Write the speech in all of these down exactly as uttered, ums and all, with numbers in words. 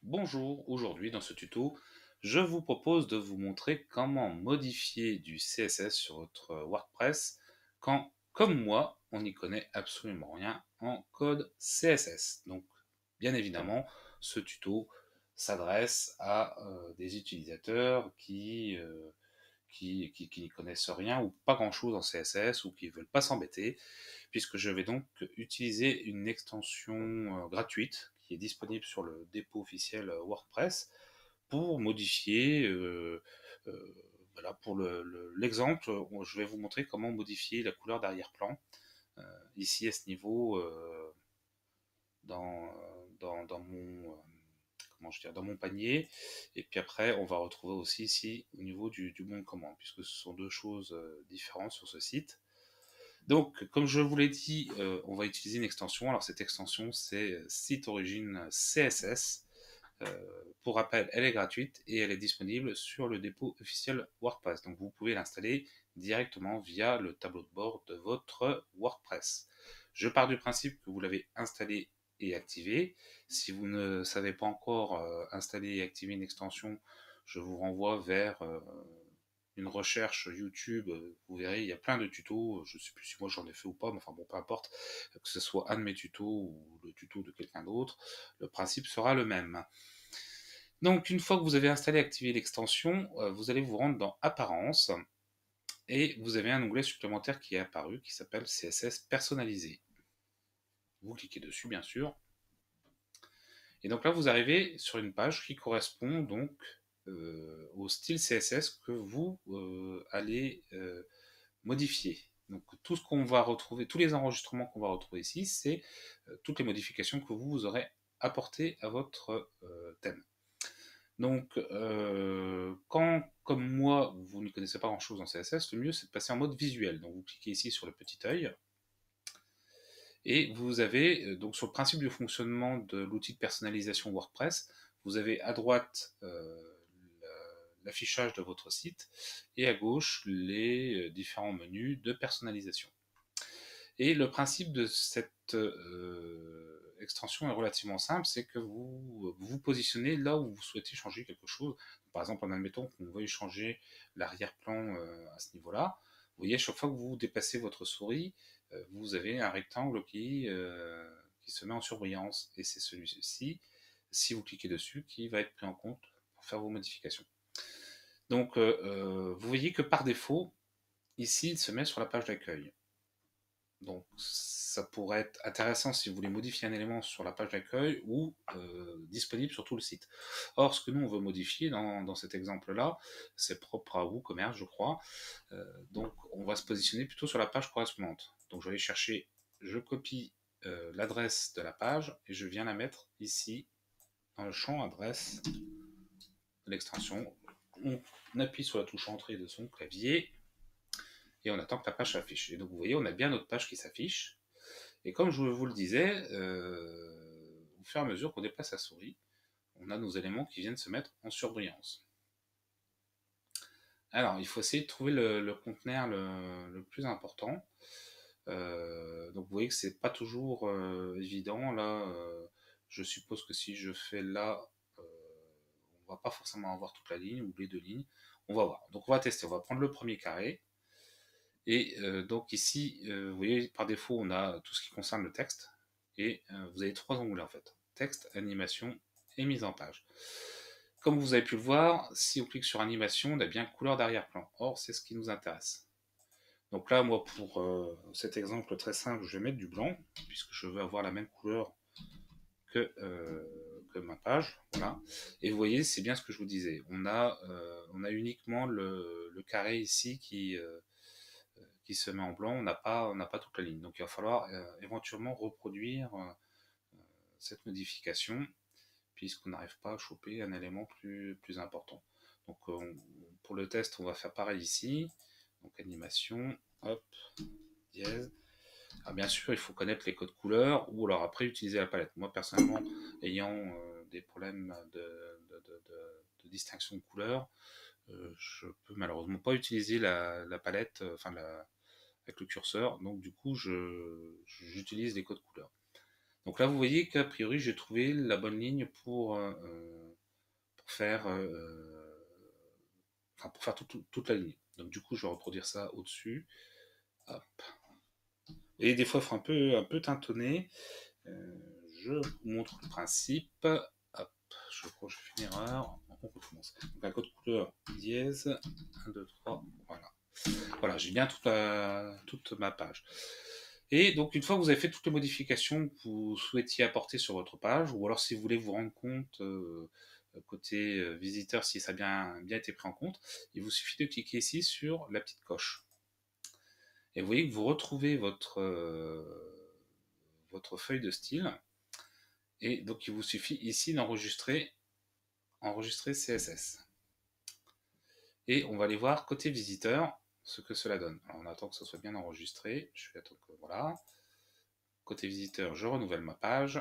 Bonjour, aujourd'hui dans ce tuto, je vous propose de vous montrer comment modifier du C S S sur votre WordPress quand, comme moi, on n'y connaît absolument rien en code C S S. Donc, bien évidemment, ce tuto s'adresse à euh, des utilisateurs qui, euh, qui, qui, qui n'y connaissent rien ou pas grand-chose en C S S ou qui ne veulent pas s'embêter, puisque je vais donc utiliser une extension euh, gratuite qui est disponible sur le dépôt officiel euh, WordPress pour modifier, euh, euh, voilà, pour l'exemple, le, le, je vais vous montrer comment modifier la couleur d'arrière-plan, euh, ici à ce niveau, euh, dans, dans, dans mon... Euh, comment je dire, dans mon panier, et puis après on va retrouver aussi ici au niveau du, du bon de commande, puisque ce sont deux choses euh, différentes sur ce site. Donc, comme je vous l'ai dit, euh, on va utiliser une extension. Alors, cette extension, c'est Site Origin C S S. Euh, pour rappel, elle est gratuite et elle est disponible sur le dépôt officiel WordPress. Donc, vous pouvez l'installer directement via le tableau de bord de votre WordPress. Je pars du principe que vous l'avez installé et activé. Si vous ne savez pas encore euh, installer et activer une extension, je vous renvoie vers... Euh, une recherche YouTube, vous verrez, il y a plein de tutos, je ne sais plus si moi j'en ai fait ou pas, mais enfin bon, peu importe, que ce soit un de mes tutos ou le tuto de quelqu'un d'autre, le principe sera le même. Donc une fois que vous avez installé et activé l'extension, vous allez vous rendre dans Apparences, et vous avez un onglet supplémentaire qui est apparu, qui s'appelle C S S personnalisé. Vous cliquez dessus, bien sûr, et donc là vous arrivez sur une page qui correspond donc euh, au style C S S que vous euh, allez euh, modifier. Donc tout ce qu'on va retrouver, tous les enregistrements qu'on va retrouver ici, c'est euh, toutes les modifications que vous, vous aurez apportées à votre euh, thème. Donc euh, quand, comme moi, vous ne connaissez pas grand-chose en C S S, le mieux c'est de passer en mode visuel. Donc vous cliquez ici sur le petit œil, et vous avez, euh, donc sur le principe du fonctionnement de l'outil de personnalisation WordPress, vous avez à droite euh, l'affichage de votre site, et à gauche les différents menus de personnalisation. Et le principe de cette euh, extension est relativement simple, c'est que vous vous positionnez là où vous souhaitez changer quelque chose. Par exemple, en admettant qu'on veuille changer l'arrière-plan euh, à ce niveau-là, vous voyez, chaque fois que vous déplacez votre souris, euh, vous avez un rectangle qui, euh, qui se met en surbrillance. Et c'est celui-ci, si vous cliquez dessus, qui va être pris en compte pour faire vos modifications. Donc, euh, euh, vous voyez que par défaut, ici, il se met sur la page d'accueil. Donc, ça pourrait être intéressant si vous voulez modifier un élément sur la page d'accueil ou euh, disponible sur tout le site. Or, ce que nous, on veut modifier dans, dans cet exemple-là, c'est propre à WooCommerce, je crois. Euh, donc, on va se positionner plutôt sur la page correspondante. Donc, je vais aller chercher, je copie euh, l'adresse de la page et je viens la mettre ici dans le champ adresse de l'extension. On appuie sur la touche entrée de son clavier et on attend que la page s'affiche. Et donc, vous voyez, on a bien notre page qui s'affiche. Et comme je vous le disais, euh, au fur et à mesure qu'on déplace la souris, on a nos éléments qui viennent se mettre en surbrillance. Alors, il faut essayer de trouver le, le conteneur le, le plus important. Euh, donc vous voyez que c'est pas toujours euh, évident. Là, euh, je suppose que si je fais là, euh, on va pas forcément avoir toute la ligne ou les deux lignes. On va voir. Donc on va tester. On va prendre le premier carré. Et euh, donc ici, euh, vous voyez, par défaut, on a tout ce qui concerne le texte. Et euh, vous avez trois onglets en fait. Texte, animation et mise en page. Comme vous avez pu le voir, si on clique sur animation, on a bien couleur d'arrière-plan. Or, c'est ce qui nous intéresse. Donc là, moi, pour euh, cet exemple très simple, je vais mettre du blanc, puisque je veux avoir la même couleur que, euh, que ma page. Voilà. Et vous voyez, c'est bien ce que je vous disais. On a, euh, on a uniquement le, le carré ici qui... Euh, qui se met en blanc, on n'a pas, on n'a pas toute la ligne. Donc il va falloir euh, éventuellement reproduire euh, cette modification, puisqu'on n'arrive pas à choper un élément plus, plus important. Donc euh, on, pour le test, on va faire pareil ici. Donc animation, hop, dièse. Alors bien sûr, il faut connaître les codes couleurs, ou alors après utiliser la palette. Moi personnellement, ayant euh, des problèmes de, de, de, de, de distinction de couleurs, euh, je peux malheureusement pas utiliser la, la palette, euh, enfin la, avec le curseur, donc du coup je j'utilise les codes couleurs. Donc là vous voyez qu'a priori j'ai trouvé la bonne ligne pour, euh, pour faire, euh, enfin, pour faire tout, tout, toute la ligne. Donc du coup, je vais reproduire ça au-dessus. Hop. Et des fois, il faut un peu, un peu tâtonner. Euh, je vous montre le principe. Hop, je crois que je fais une erreur. On recommence. Donc un code couleur dièse. un, deux, trois. Voilà. Voilà, j'ai bien toute, la, toute ma page. Et donc, une fois que vous avez fait toutes les modifications que vous souhaitiez apporter sur votre page, ou alors si vous voulez vous rendre compte euh, côté euh, visiteur si ça a bien, bien été pris en compte, il vous suffit de cliquer ici sur la petite coche. Et vous voyez que vous retrouvez votre, euh, votre feuille de style. Et donc, il vous suffit ici d'enregistrer enregistrer C S S. Et on va aller voir côté visiteur ce que cela donne. Alors, on attend que ce soit bien enregistré. Je vais attendre que voilà. Côté visiteur, je renouvelle ma page.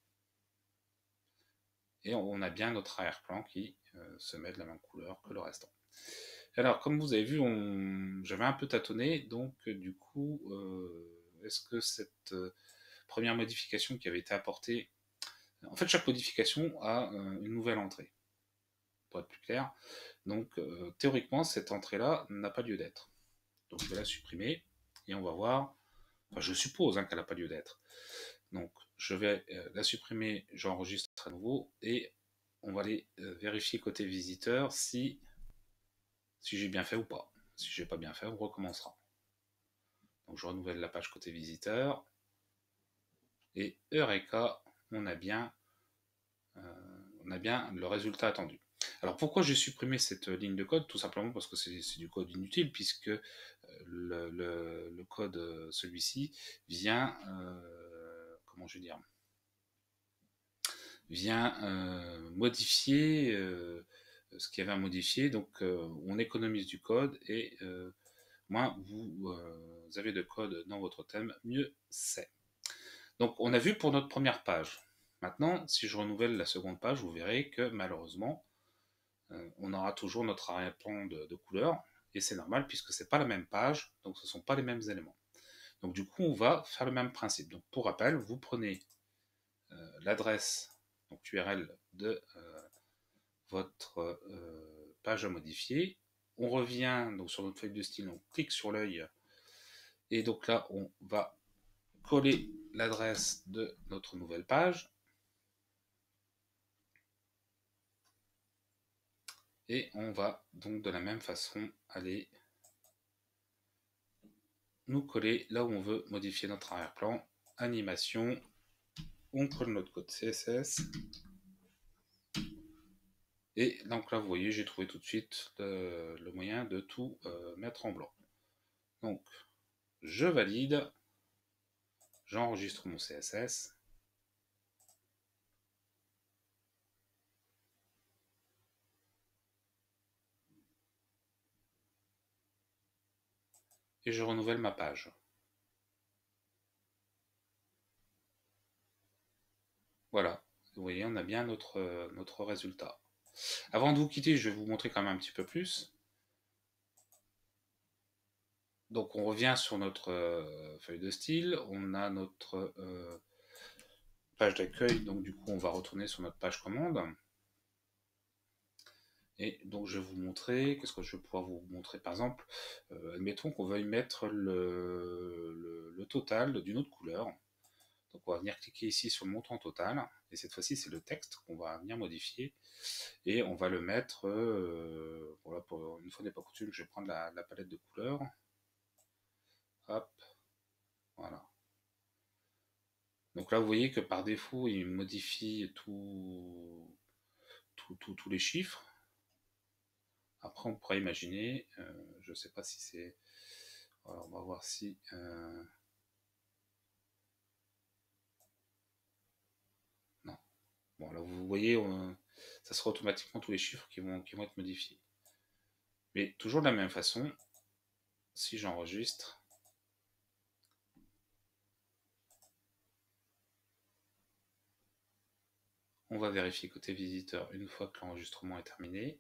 Et on a bien notre arrière-plan qui euh, se met de la même couleur que le restant. Alors, comme vous avez vu, on... j'avais un peu tâtonné, donc euh, du coup, euh, est-ce que cette euh, première modification qui avait été apportée... En fait, chaque modification a euh, une nouvelle entrée, pour être plus clair. Donc, euh, théoriquement, cette entrée-là n'a pas lieu d'être. Donc, je vais la supprimer, et on va voir... Enfin, je suppose hein, qu'elle n'a pas lieu d'être. Donc, je vais euh, la supprimer, j'enregistre à nouveau, et on va aller euh, vérifier côté visiteur si, si j'ai bien fait ou pas. Si j'ai pas bien fait, on recommencera. Donc, je renouvelle la page côté visiteur, et Eureka, on a bien, euh, on a bien le résultat attendu. Alors, pourquoi j'ai supprimé cette ligne de code? Tout simplement parce que c'est du code inutile, puisque euh, le, le, le code, euh, celui-ci, vient, euh, comment je vais dire, vient euh, modifier euh, ce qu'il y avait à modifier. Donc euh, on économise du code et euh, moins vous, euh, vous avez de code dans votre thème, mieux c'est. Donc on a vu pour notre première page. Maintenant, si je renouvelle la seconde page, vous verrez que malheureusement, euh, on aura toujours notre arrière-plan de, de couleurs. Et c'est normal puisque c'est pas la même page, donc ce ne sont pas les mêmes éléments. Donc du coup, on va faire le même principe. Donc pour rappel, vous prenez euh, l'adresse, donc U R L de euh, votre euh, page à modifier. On revient donc sur notre feuille de style, on clique sur l'œil et donc là on va coller l'adresse de notre nouvelle page et on va donc de la même façon aller nous coller là où on veut modifier notre arrière-plan. Animation, on colle notre code C S S et donc là vous voyez j'ai trouvé tout de suite le, le moyen de tout euh, mettre en blanc. Donc je valide, j'enregistre mon C S S. Et je renouvelle ma page. Voilà, vous voyez, on a bien notre, notre résultat. Avant de vous quitter, je vais vous montrer quand même un petit peu plus. Donc on revient sur notre euh, feuille de style, on a notre euh, page d'accueil, donc du coup on va retourner sur notre page commande. Et donc je vais vous montrer, qu'est-ce que je vais pouvoir vous montrer par exemple, euh, admettons qu'on veuille mettre le, le, le total d'une autre couleur. Donc on va venir cliquer ici sur le montant total, et cette fois-ci c'est le texte qu'on va venir modifier, et on va le mettre, euh, voilà, pour une fois n'est pas coutume, je vais prendre la, la palette de couleurs, hop, voilà. Donc là vous voyez que par défaut il modifie tout, tout, tout, tous les chiffres. Après on pourrait imaginer, euh, je ne sais pas si c'est, voilà, on va voir si... Euh... non. Bon là vous voyez, on, ça sera automatiquement tous les chiffres qui vont, qui vont être modifiés. Mais toujours de la même façon, si j'enregistre, on va vérifier côté visiteur une fois que l'enregistrement est terminé.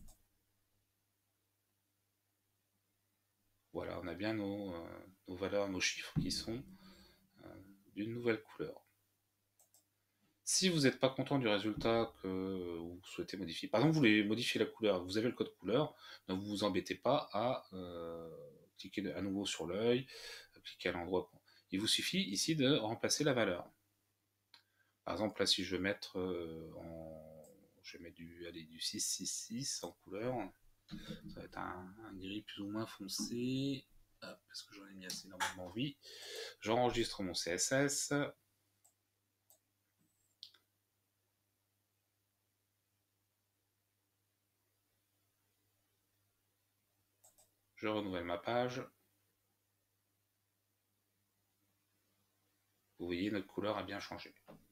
Voilà, on a bien nos, euh, nos valeurs, nos chiffres qui sont euh, d'une nouvelle couleur. Si vous n'êtes pas content du résultat, que, ou souhaitez modifier. Par exemple, vous voulez modifier la couleur, vous avez le code couleur, ne vous embêtez pas à euh, cliquer à nouveau sur l'œil, cliquer à l'endroit. Il vous suffit ici de remplacer la valeur. Par exemple, là, si je veux mettre euh, en... je vais mettre du, allez, du six six six en couleur, ça va être un, un gris plus ou moins foncé. Hop, parce que j'en ai mis assez normalement, oui. J'enregistre mon C S S. Je renouvelle ma page. Vous voyez, notre couleur a bien changé.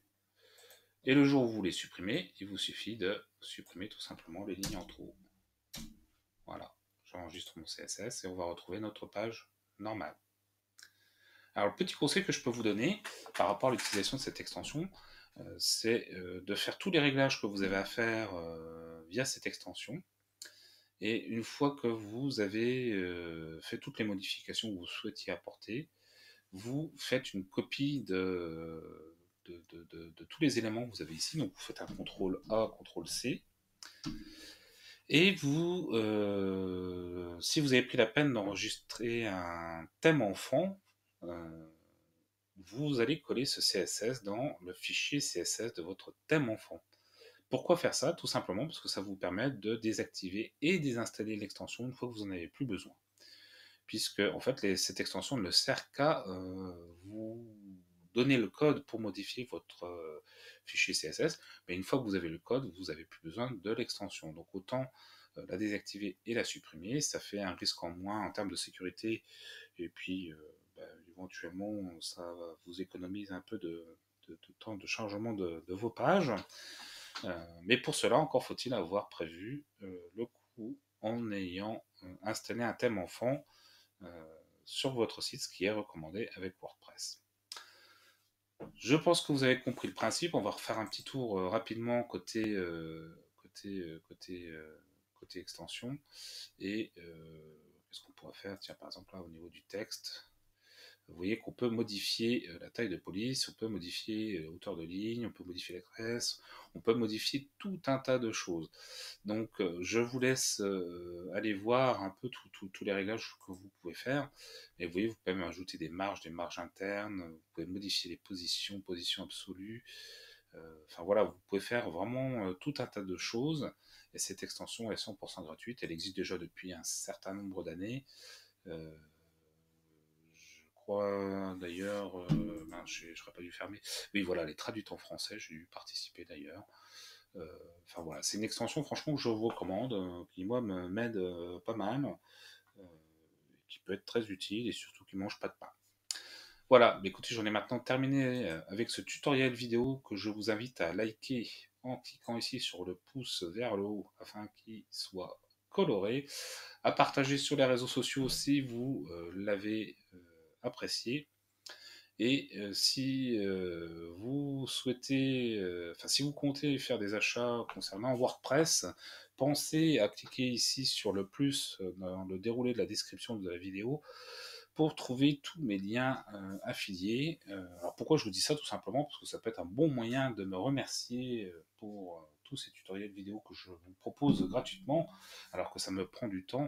Et le jour où vous voulez supprimer, il vous suffit de supprimer tout simplement les lignes en trop. Voilà, j'enregistre mon C S S et on va retrouver notre page normale. Alors, le petit conseil que je peux vous donner par rapport à l'utilisation de cette extension, euh, c'est euh, de faire tous les réglages que vous avez à faire euh, via cette extension. Et une fois que vous avez euh, fait toutes les modifications que vous souhaitiez apporter, vous faites une copie de, de, de, de, de tous les éléments que vous avez ici. Donc vous faites un contrôle A, contrôle C. Et vous, euh, si vous avez pris la peine d'enregistrer un thème enfant, euh, vous allez coller ce C S S dans le fichier C S S de votre thème enfant. Pourquoi faire ça? Tout simplement parce que ça vous permet de désactiver et désinstaller l'extension une fois que vous n'en avez plus besoin. Puisque en fait, les, cette extension ne sert qu'à euh, vous donner le code pour modifier votre euh, fichier C S S, mais une fois que vous avez le code, vous n'avez plus besoin de l'extension. Donc autant euh, la désactiver et la supprimer, ça fait un risque en moins en termes de sécurité, et puis euh, bah, éventuellement ça vous économise un peu de, de, de temps de chargement de, de vos pages. Euh, mais pour cela, encore faut-il avoir prévu euh, le coup en ayant euh, installé un thème enfant euh, sur votre site, ce qui est recommandé avec WordPress. Je pense que vous avez compris le principe. On va refaire un petit tour euh, rapidement côté, euh, côté, euh, côté, euh, côté extension. Et euh, qu'est-ce qu'on pourrait faire? Tiens, par exemple, là, au niveau du texte, vous voyez qu'on peut modifier euh, la taille de police, on peut modifier la hauteur de ligne, on peut modifier l'adresse, on peut modifier tout un tas de choses. Donc euh, je vous laisse euh, aller voir un peu tous les réglages que vous pouvez faire. Et vous voyez, vous pouvez même ajouter des marges, des marges internes, vous pouvez modifier les positions, positions absolues. Euh, enfin voilà, vous pouvez faire vraiment euh, tout un tas de choses. Et cette extension est cent pour cent gratuite, elle existe déjà depuis un certain nombre d'années. Euh, je crois d'ailleurs, euh, ben, je n'aurais pas dû fermer. Oui, voilà, elle est traduite en français, j'ai dû participer d'ailleurs. Euh, Enfin voilà, c'est une extension franchement que je vous recommande, euh, qui moi m'aide euh, pas mal, euh, qui peut être très utile et surtout qui mange pas de pain. Voilà, mais écoutez, j'en ai maintenant terminé euh, avec ce tutoriel vidéo que je vous invite à liker en cliquant ici sur le pouce vers le haut afin qu'il soit coloré, à partager sur les réseaux sociaux si vous euh, l'avez euh, apprécié. Et euh, si euh, vous souhaitez, euh, enfin si vous comptez faire des achats concernant WordPress, pensez à cliquer ici sur le plus euh, dans le déroulé de la description de la vidéo pour trouver tous mes liens euh, affiliés. Euh, alors pourquoi je vous dis ça? Tout simplement parce que ça peut être un bon moyen de me remercier euh, pour euh, tous ces tutoriels vidéo que je vous propose gratuitement, alors que ça me prend du temps.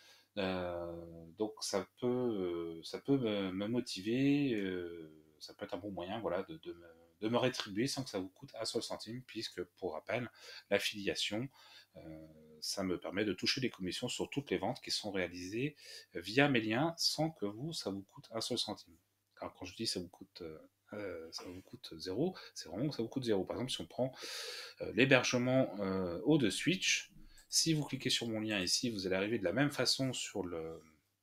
Euh, donc ça peut, euh, ça peut me, me motiver, euh, ça peut être un bon moyen, voilà, de, de, me, de me rétribuer sans que ça vous coûte un seul centime, puisque pour rappel, l'affiliation, euh, ça me permet de toucher des commissions sur toutes les ventes qui sont réalisées via mes liens sans que vous, ça vous coûte un seul centime. Alors quand je dis ça vous coûte euh, euh, ça vous coûte zéro, c'est vraiment que ça vous coûte zéro. Par exemple, si on prend euh, l'hébergement euh, haut de Switch, si vous cliquez sur mon lien ici, vous allez arriver de la même façon sur le,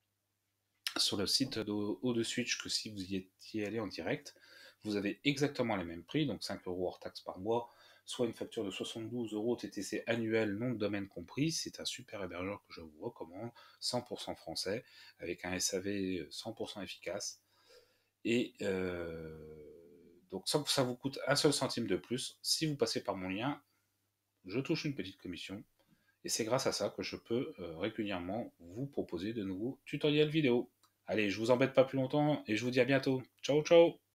sur le site de haut de Switch que si vous y étiez allé en direct. Vous avez exactement les mêmes prix, donc cinq euros hors taxe par mois, soit une facture de soixante-douze euros T T C annuel, nom de domaine compris. C'est un super hébergeur que je vous recommande, cent pour cent français, avec un S A V cent pour cent efficace. Et euh, donc sans que ça vous coûte un seul centime de plus, si vous passez par mon lien, je touche une petite commission. Et c'est grâce à ça que je peux euh, régulièrement vous proposer de nouveaux tutoriels vidéo. Allez, je vous embête pas plus longtemps et je vous dis à bientôt. Ciao, ciao!